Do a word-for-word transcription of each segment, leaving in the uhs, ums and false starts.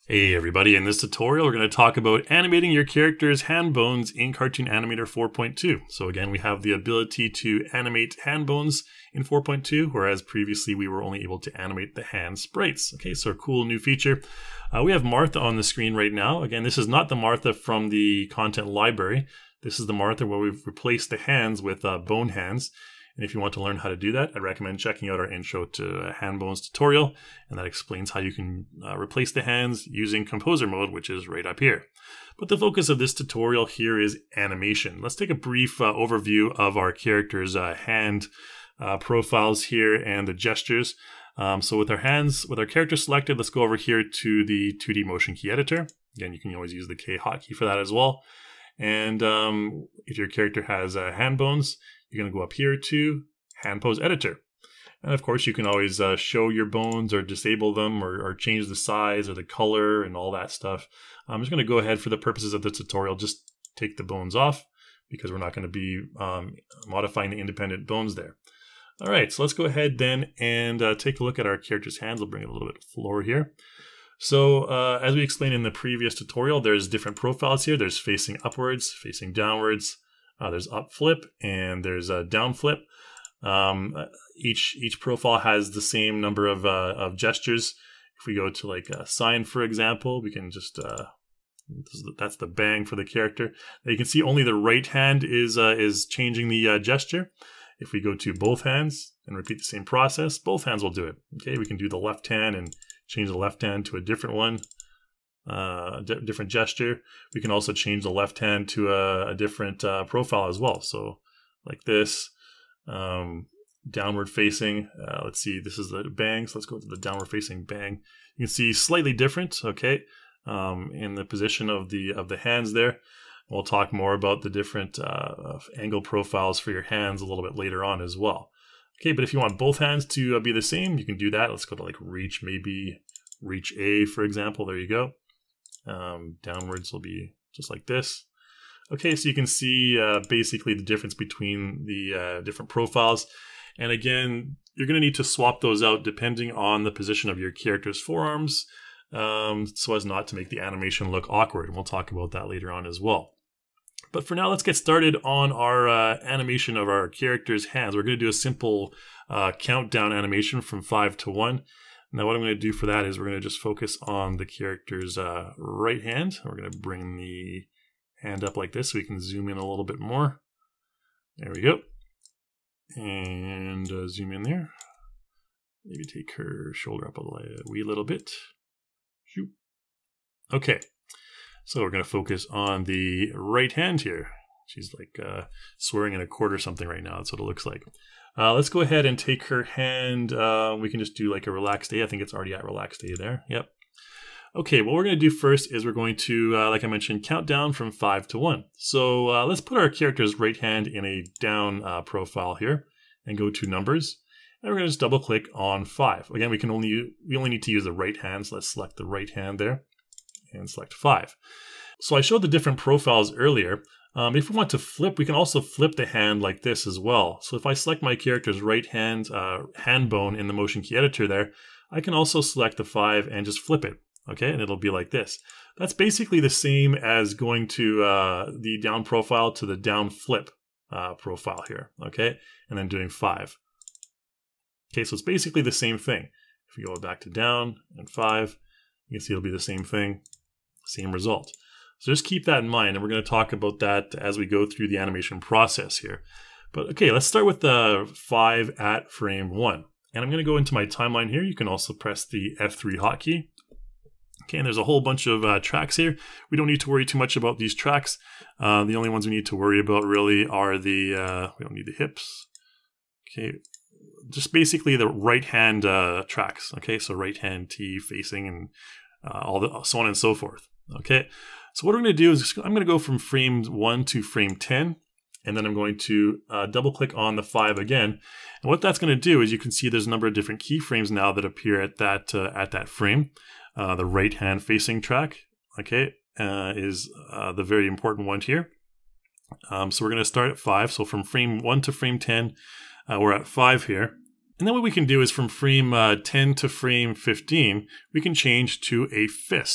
Hey everybody, in this tutorial we're going to talk about animating your character's hand bones in Cartoon Animator four point two. So again, we have the ability to animate hand bones in four point two, whereas previously we were only able to animate the hand sprites. Okay, so a cool new feature. Uh, we have Martha on the screen right now. Again, this is not the Martha from the content library. This is the Martha where we've replaced the hands with uh, bone hands. And if you want to learn how to do that, I'd recommend checking out our Intro to Hand Bones tutorial, and that explains how you can uh, replace the hands using Composer mode, which is right up here. But the focus of this tutorial here is animation. Let's take a brief uh, overview of our character's uh, hand uh, profiles here and the gestures. Um, so with our hands, with our character selected, let's go over here to the two D motion key editor. Again, you can always use the K hotkey for that as well. And um, if your character has uh, hand bones, you're going to go up here to Hand Pose Editor. And of course, you can always uh, show your bones or disable them or, or change the size or the color and all that stuff. I'm just going to go ahead for the purposes of the tutorial, just take the bones off because we're not going to be um, modifying the independent bones there. All right, so let's go ahead then and uh, take a look at our character's hands. I'll bring it a little bit forward here. So uh, as we explained in the previous tutorial, there's different profiles here. There's facing upwards, facing downwards. Uh, there's up flip and there's a down flip. Um, each each profile has the same number of uh, of gestures. If we go to like a sign, for example, we can just uh, this is the, that's the bang for the character. Now you can see only the right hand is uh, is changing the uh, gesture. If we go to both hands and repeat the same process, both hands will do it. Okay, we can do the left hand and change the left hand to a different one. Uh, a different gesture. We can also change the left hand to a, a different uh, profile as well. So like this, um, downward facing. Uh, let's see, this is the bang. So let's go to the downward facing bang. You can see slightly different, okay, um, in the position of the of the hands there. We'll talk more about the different uh, angle profiles for your hands a little bit later on as well. Okay, but if you want both hands to uh, be the same, you can do that. Let's go to like reach, maybe reach A, for example. There you go. Um, downwards will be just like this. Okay, so you can see uh, basically the difference between the uh, different profiles. And again, you're going to need to swap those out depending on the position of your character's forearms, um, so as not to make the animation look awkward. And we'll talk about that later on as well. But for now, let's get started on our uh, animation of our character's hands. We're going to do a simple uh, countdown animation from five to one. Now what I'm going to do for that is we're going to just focus on the character's uh, right hand. We're going to bring the hand up like this so we can zoom in a little bit more. There we go. And uh, zoom in there. Maybe take her shoulder up a, a wee little bit. Shoot. Okay. So we're going to focus on the right hand here. She's like uh, swearing in a chord or something right now. That's what it looks like. Uh, let's go ahead and take her hand. Uh, we can just do like a relaxed A. I think it's already at relaxed A there. Yep. Okay, what we're going to do first is we're going to, uh, like I mentioned, count down from five to one. So uh, let's put our character's right hand in a down uh, profile here and go to numbers. And we're going to just double click on five. Again, we can only, we only need to use the right hand. So let's select the right hand there and select five. So I showed the different profiles earlier. Um, if we want to flip, we can also flip the hand like this as well. So if I select my character's right hand uh, hand bone in the motion key editor there, I can also select the five and just flip it. Okay, and it'll be like this. That's basically the same as going to uh, the down profile to the down flip uh, profile here. Okay, and then doing five. Okay, so it's basically the same thing. If we go back to down and five, you can see it'll be the same thing, same result. So just keep that in mind, and we're going to talk about that as we go through the animation process here. But okay, let's start with the five at frame one. And I'm going to go into my timeline here. You can also press the F three hotkey. Okay, and there's a whole bunch of uh, tracks here. We don't need to worry too much about these tracks. Uh, the only ones we need to worry about really are the, uh, we don't need the hips. Okay, just basically the right hand uh, tracks. Okay, so right hand T facing and uh, all the so on and so forth. Okay. So what we're going to do is I'm going to go from frame one to frame ten, and then I'm going to uh, double click on the five again. And what that's going to do is you can see there's a number of different keyframes now that appear at that uh, at that frame. Uh, the right hand facing track, okay, uh, is uh, the very important one here. Um, so we're going to start at five. So from frame one to frame ten, uh, we're at five here. And then what we can do is from frame uh, ten to frame fifteen, we can change to a fist.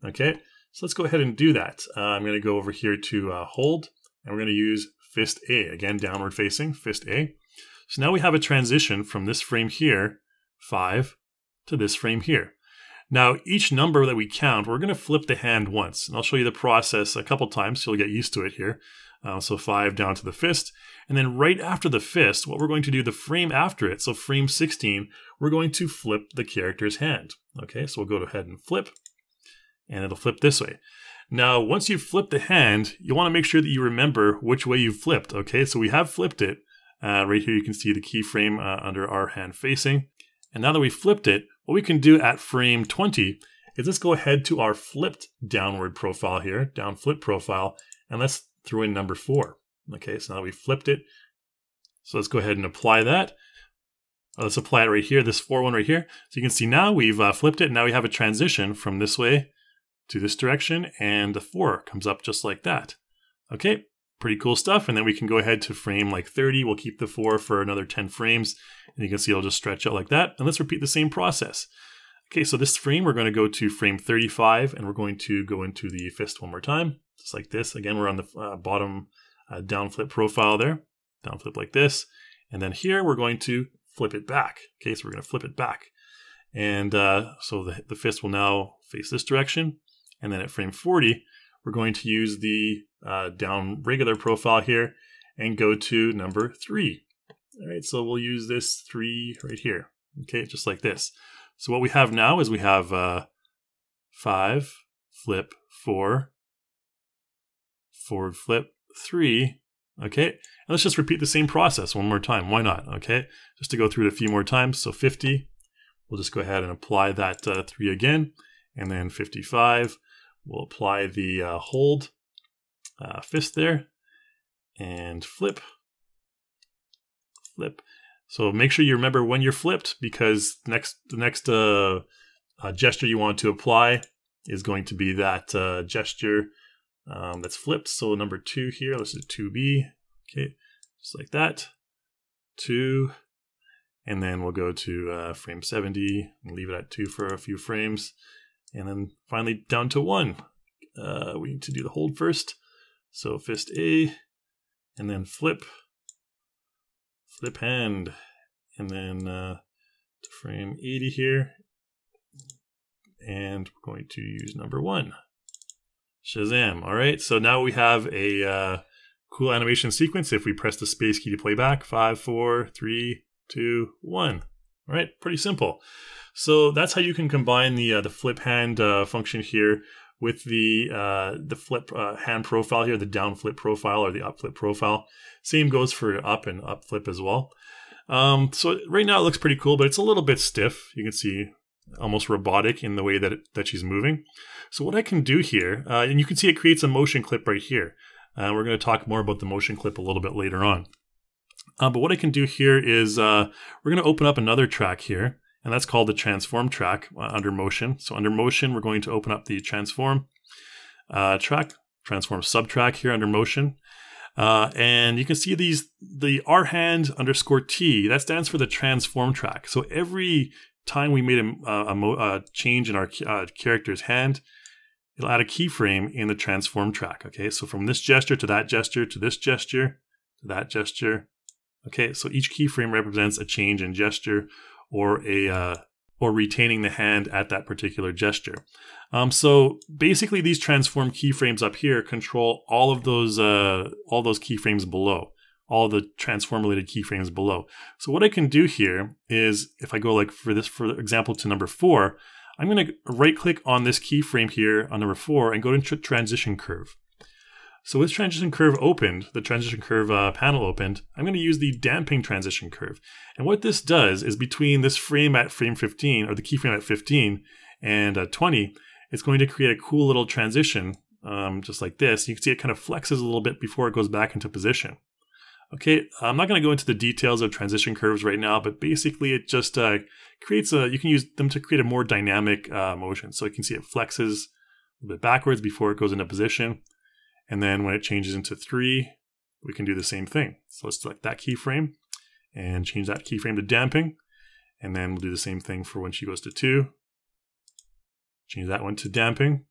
Okay, so let's go ahead and do that. Uh, I'm going to go over here to uh, hold, and we're going to use fist A. Again, downward facing, fist A. So now we have a transition from this frame here, five, to this frame here. Now, each number that we count, we're going to flip the hand once. And I'll show you the process a couple times so you'll get used to it here. Uh, so five down to the fist. And then right after the fist, what we're going to do, the frame after it, so frame sixteen, we're going to flip the character's hand. Okay, so we'll go ahead and flip. And it'll flip this way. Now, once you've flipped the hand, you want to make sure that you remember which way you've flipped. Okay, so we have flipped it. Uh, right here you can see the keyframe uh, under our hand facing. And now that we've flipped it, what we can do at frame twenty is let's go ahead to our flipped downward profile here, down flip profile, and let's throw in number four. Okay, so now we've flipped it. So let's go ahead and apply that. Uh, let's apply it right here, this four one right here. So you can see now we've uh, flipped it. Now we have a transition from this way to this direction, and the four comes up just like that. Okay, pretty cool stuff. And then we can go ahead to frame like thirty. We'll keep the four for another ten frames. And you can see it'll just stretch out like that. And let's repeat the same process. Okay, so this frame, we're going to go to frame thirty-five, and we're going to go into the fist one more time, just like this. Again, we're on the uh, bottom uh, down flip profile there, down flip like this. And then here, we're going to flip it back. Okay, so we're going to flip it back. And uh, so the, the fist will now face this direction. And then at frame forty, we're going to use the uh, down regular profile here and go to number three. All right, so we'll use this three right here. Okay, just like this. So what we have now is we have uh, five, flip, four, forward flip, three. Okay, and let's just repeat the same process one more time. Why not? Okay, just to go through it a few more times. So fifty, we'll just go ahead and apply that uh, three again. And then fifty-five, we'll apply the uh, hold uh, fist there and flip, flip. So make sure you remember when you're flipped, because the next, the next uh, uh, gesture you want to apply is going to be that uh, gesture um, that's flipped. So number two here, let's do two B. Okay, just like that. Two. And then we'll go to uh, frame seventy and leave it at two for a few frames. And then finally down to one. Uh, we need to do the hold first. So fist A, and then flip, flip hand, and then uh, to frame eighty here. And we're going to use number one. Shazam. All right, so now we have a uh, cool animation sequence. If we press the space key to play back, five, four, three, two, one. All right, pretty simple. So that's how you can combine the uh, the flip hand uh, function here with the uh, the flip uh, hand profile here, the down flip profile or the up flip profile. Same goes for up and up flip as well. Um, so right now it looks pretty cool, but it's a little bit stiff. You can see almost robotic in the way that it, that she's moving. So what I can do here, uh, and you can see it creates a motion clip right here. Uh, we're going to talk more about the motion clip a little bit later on. Uh, but what I can do here is uh, we're going to open up another track here. And that's called the transform track uh, under motion. So under motion, we're going to open up the transform uh, track, transform subtrack here under motion. Uh, and you can see these, the R hand underscore T, that stands for the transform track. So every time we made a, a, a change in our uh, character's hand, it'll add a keyframe in the transform track. Okay, so from this gesture to that gesture to this gesture to that gesture. Okay, so each keyframe represents a change in gesture or a uh, or retaining the hand at that particular gesture. Um, so basically, these transform keyframes up here control all of those uh, all those keyframes below, all the transform related keyframes below. So what I can do here is, if I go like for this, for example, to number four, I'm going to right click on this keyframe here on number four and go into transition curve. So with transition curve opened, the transition curve uh, panel opened, I'm going to use the damping transition curve. And what this does is between this frame at frame fifteen, or the keyframe at fifteen and uh, twenty, it's going to create a cool little transition um, just like this. You can see it kind of flexes a little bit before it goes back into position. Okay, I'm not going to go into the details of transition curves right now, but basically it just uh, creates a, you can use them to create a more dynamic uh, motion. So you can see it flexes a little bit backwards before it goes into position. And then when it changes into three, we can do the same thing. So let's select that keyframe and change that keyframe to damping. And then we'll do the same thing for when she goes to two. Change that one to damping.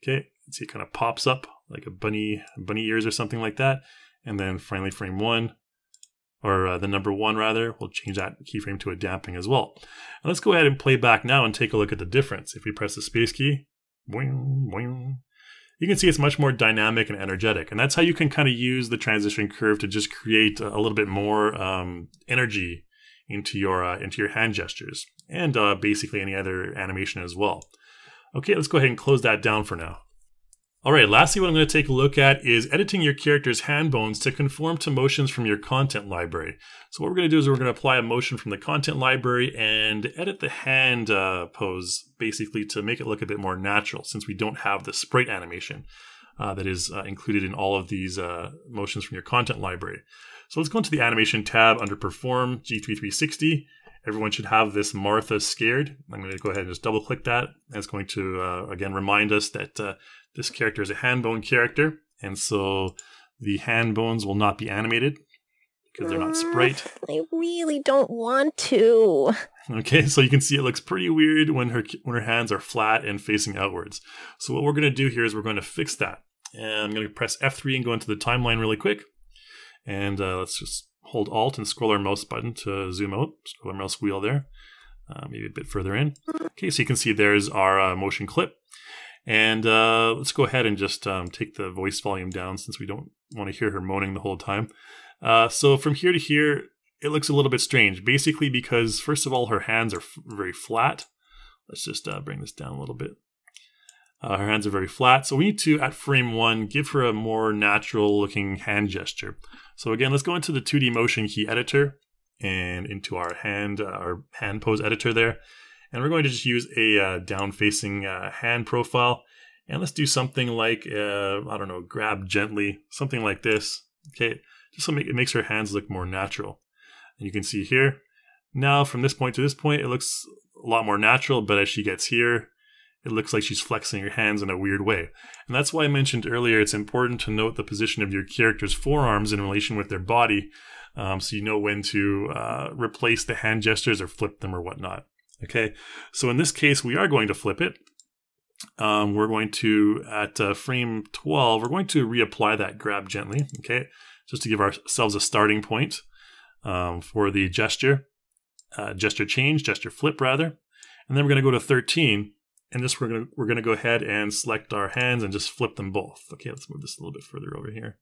Okay, see it kind of pops up like a bunny, bunny ears or something like that. And then finally frame one, or uh, the number one rather, we'll change that keyframe to a damping as well. And let's go ahead and play back now and take a look at the difference. If we press the space key, boing, boing, you can see it's much more dynamic and energetic. And that's how you can kind of use the transition curve to just create a little bit more um, energy into your, uh, into your hand gestures, and uh, basically any other animation as well. Okay, let's go ahead and close that down for now. All right, lastly, what I'm going to take a look at is editing your character's hand bones to conform to motions from your content library. So what we're going to do is we're going to apply a motion from the content library and edit the hand uh, pose, basically to make it look a bit more natural, since we don't have the sprite animation uh, that is uh, included in all of these uh, motions from your content library. So let's go into the animation tab under Perform G three three sixty. Everyone should have this Martha Scared. I'm going to go ahead and just double click that. And it's going to, uh, again, remind us that uh, this character is a hand bone character. And so the hand bones will not be animated because they're not sprite. I really don't want to. Okay, so you can see it looks pretty weird when her, when her hands are flat and facing outwards. So what we're going to do here is we're going to fix that. And I'm going to press F three and go into the timeline really quick. And uh, let's just hold Alt and scroll our mouse button to zoom out. Scroll our mouse wheel there, uh, maybe a bit further in. Okay, so you can see there's our uh, motion clip. And uh, let's go ahead and just um, take the voice volume down since we don't want to hear her moaning the whole time. Uh, so from here to here, it looks a little bit strange. Basically because, first of all, her hands are f very flat. Let's just uh, bring this down a little bit. Uh, her hands are very flat. So we need to, at frame one, give her a more natural looking hand gesture. So again, let's go into the two D motion key editor and into our hand, uh, our hand pose editor there. And we're going to just use a uh, down facing uh, hand profile. And let's do something like, uh, I don't know, grab gently, something like this. Okay, just so it makes her hands look more natural. And you can see here, now from this point to this point, it looks a lot more natural, but as she gets here, it looks like she's flexing her hands in a weird way. And that's why I mentioned earlier it's important to note the position of your character's forearms in relation with their body, um, so you know when to uh, replace the hand gestures or flip them or whatnot. Okay, so in this case, we are going to flip it. Um, we're going to, at uh, frame twelve, we're going to reapply that grab gently, okay, just to give ourselves a starting point um, for the gesture, uh, gesture change, gesture flip rather. And then we're going to go to thirteen. And just we're gonna we're gonna go ahead and select our hands and just flip them both. Okay, let's move this a little bit further over here.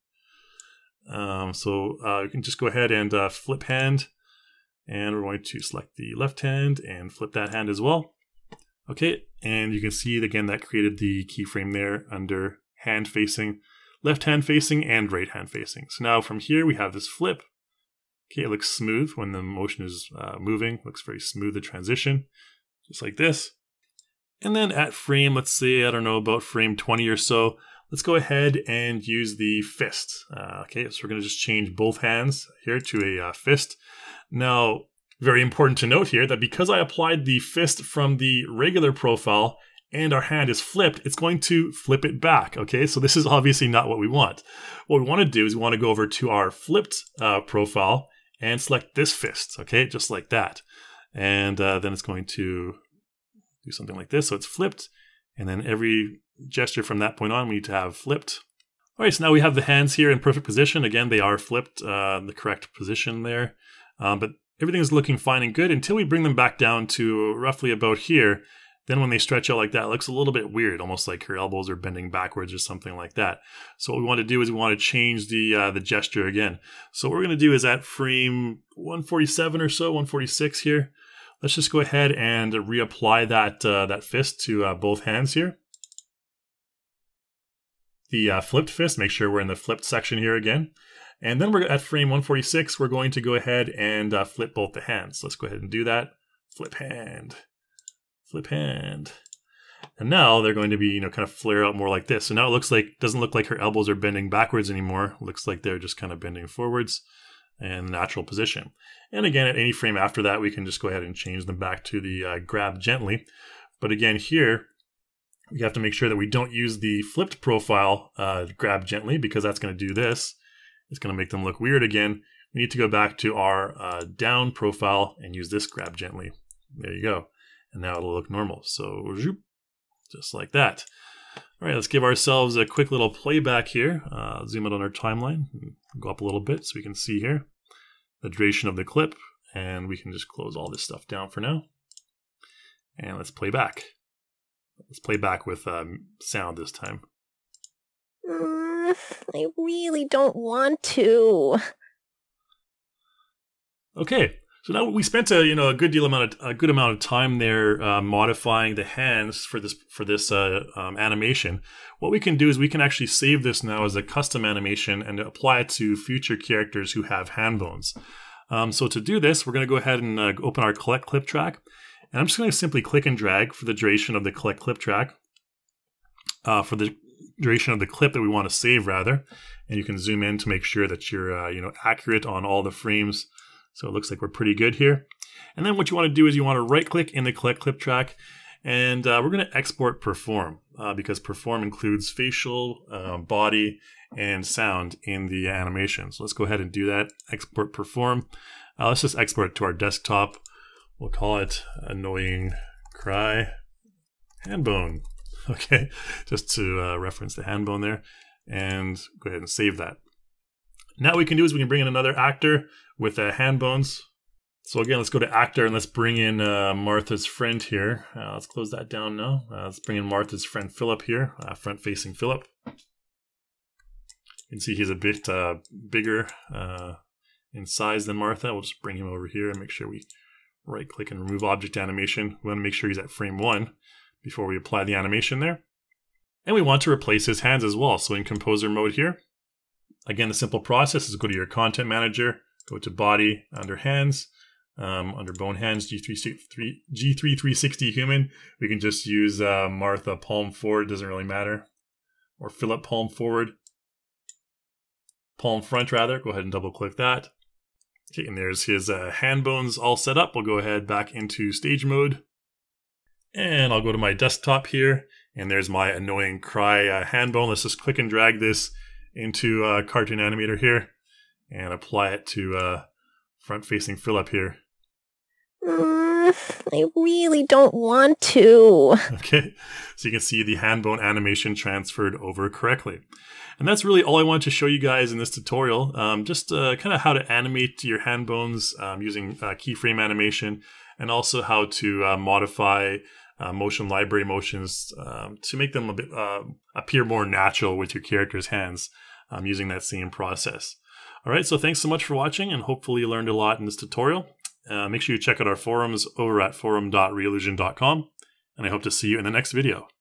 Um, so uh, you can just go ahead and uh, flip hand, and we're going to select the left hand and flip that hand as well. Okay, and you can see again that created the keyframe there under hand facing, left hand facing, and right hand facing. So now from here we have this flip. Okay, it looks smooth when the motion is uh, moving. It looks very smooth, the transition, just like this. And then at frame, let's say, I don't know, about frame twenty or so, let's go ahead and use the fist. Uh, okay, so we're going to just change both hands here to a uh, fist. Now, very important to note here that because I applied the fist from the regular profile and our hand is flipped, it's going to flip it back. Okay, so this is obviously not what we want. What we want to do is we want to go over to our flipped uh, profile and select this fist. Okay, just like that. And uh, then it's going to do something like this. So it's flipped. And then every gesture from that point on, we need to have flipped. All right, so now we have the hands here in perfect position. Again, they are flipped, uh, the correct position there. Um, but everything is looking fine and good until we bring them back down to roughly about here. Then when they stretch out like that, it looks a little bit weird, almost like her elbows are bending backwards or something like that. So what we want to do is we want to change the uh, the gesture again. So what we're going to do is at frame one forty-seven or so, one forty-six here, let's just go ahead and reapply that uh, that fist to uh, both hands here. The uh, flipped fist, make sure we're in the flipped section here again. And then we're at frame one forty-six, we're going to go ahead and uh, flip both the hands. Let's go ahead and do that. Flip hand, flip hand. And now they're going to be, you know, kind of flare out more like this. So now it looks like, doesn't look like her elbows are bending backwards anymore. It looks like they're just kind of bending forwards in natural position. And again, at any frame after that, we can just go ahead and change them back to the uh, grab gently. But again, here, we have to make sure that we don't use the flipped profile uh, grab gently, because that's going to do this. It's going to make them look weird again. We need to go back to our uh, down profile and use this grab gently. There you go. And now it'll look normal. So just like that. All right, let's give ourselves a quick little playback here. Uh, zoom out on our timeline, go up a little bit so we can see here the duration of the clip, and we can just close all this stuff down for now. And let's play back. Let's play back with um, sound this time. Mm, I really don't want to. Okay, so now we spent a you know a good deal amount of a good amount of time there uh, modifying the hands for this for this uh, um, animation. What we can do is we can actually save this now as a custom animation and apply it to future characters who have hand bones. Um, so to do this, we're going to go ahead and uh, open our collect clip track, and I'm just going to simply click and drag for the duration of the collect clip track uh, for the duration of the clip that we want to save rather, and you can zoom in to make sure that you're uh, you know accurate on all the frames. So it looks like we're pretty good here. And then what you want to do is you want to right click in the collect clip track, and uh, we're going to export perform uh, because perform includes facial, uh, body, and sound in the animation. So let's go ahead and do that. Export perform. Uh, let's just export it to our desktop. We'll call it annoying cry hand bone. Okay, just to uh, reference the hand bone there, and go ahead and save that. Now what we can do is we can bring in another actor with uh, hand bones. So again, let's go to actor and let's bring in uh, Martha's friend here. Uh, let's close that down now. Uh, let's bring in Martha's friend Philip here, uh, front-facing Philip. You can see he's a bit uh, bigger uh, in size than Martha. We'll just bring him over here and make sure we right-click and remove object animation. We want to make sure he's at frame one before we apply the animation there. And we want to replace his hands as well. So in composer mode here, again, the simple process is go to your content manager, go to body, under hands, um, under bone hands, G three three sixty human. We can just use uh, Martha palm forward, doesn't really matter. Or Philip palm forward. Palm front rather, go ahead and double click that. Okay, and there's his uh, hand bones all set up. We'll go ahead back into stage mode. And I'll go to my desktop here, and there's my annoying cry uh, hand bone. Let's just click and drag this into uh, Cartoon Animator here and apply it to uh, front-facing Philip here. Mm, I really don't want to. Okay, so you can see the hand bone animation transferred over correctly. And that's really all I want to show you guys in this tutorial. Um, just uh, kind of how to animate your hand bones um, using uh, keyframe animation, and also how to uh, modify Uh, motion library motions um, to make them a bit uh, appear more natural with your character's hands um, using that same process. All right, so thanks so much for watching, and hopefully you learned a lot in this tutorial. Uh, make sure you check out our forums over at forum dot reallusion dot com, and I hope to see you in the next video.